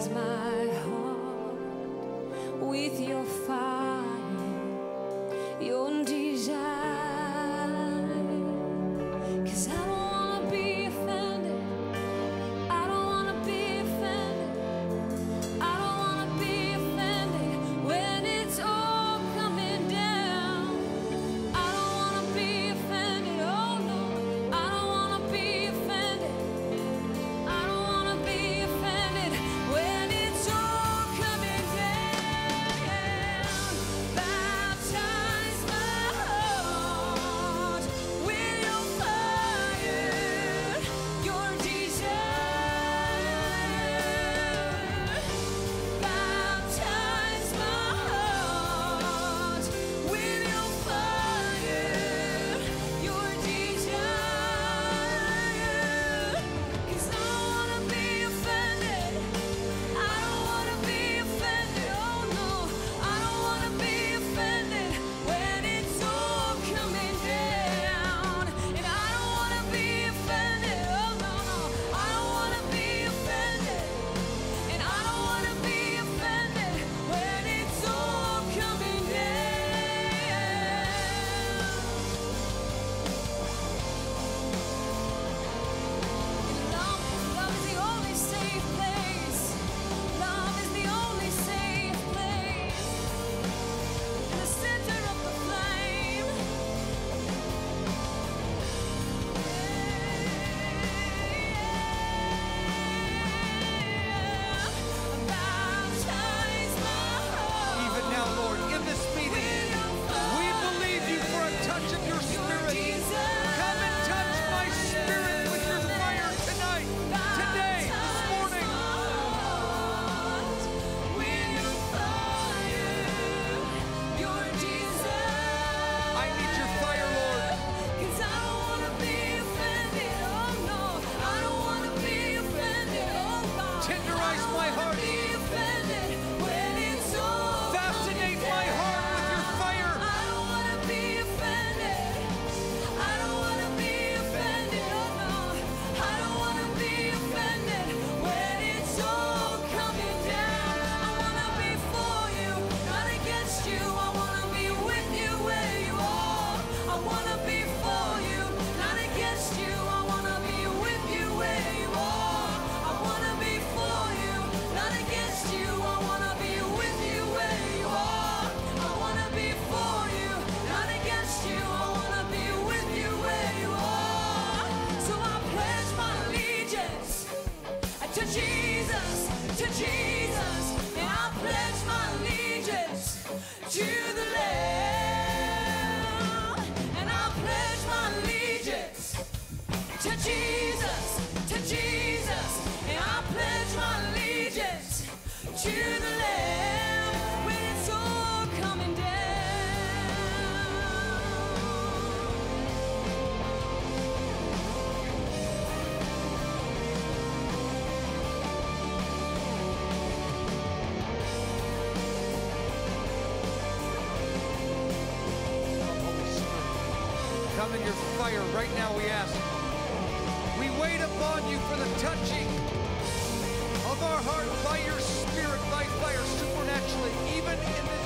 baptize my heart with your fire, your desire. 'Cause I don't wanna be offended. I don't wanna be offended. I don't wanna be offended when it's all coming down. I don't wanna be offended. Oh no, I don't wanna be offended. I don't wanna be offended when it's all coming down. Baptize my heart with your fire, your desire. Baptize my heart with your fire, your desire. 'Cause I don't wanna be offended. I don't wanna be offended. Oh no, I don't wanna be offended when it's all coming down. And I don't wanna be offended. Oh no, no, I don't wanna be offended. And I don't wanna be offended when it's all coming down. Love is the only safe place. Love is the only safe place. In the center of the flame. Baptize my heart. Even now, Lord, in this meeting, we believe you for a touch of your Spirit. Come and touch my spirit with your fire tonight, today, this morning. I need your fire, Lord. 'Cause I don't wanna be offended. Oh no, I don't wanna be offended. Oh God, Tenderize my heart. be offended when it's all Fascinate my heart with your fire. I don't wanna be offended. I don't wanna be offended. Oh no, I don't wanna be offended when it's all coming down. I wanna be for you, not against you. I wanna be with you where you are. I wanna be for you, not against you. I wanna be with you where you are. I wanna be for you, not against you. I wanna be with you where you are. I wanna be for you, not against you. I wanna be with you where you are. So I pledge my allegiance to Jesus, and I pledge my allegiance to the Lamb, and I pledge my allegiance to Jesus, and I pledge my allegiance to the Lamb when it's all coming down. Come in your fire right now, we ask. We wait upon you for the touching of our heart by your Spirit, by fire, supernaturally, even in this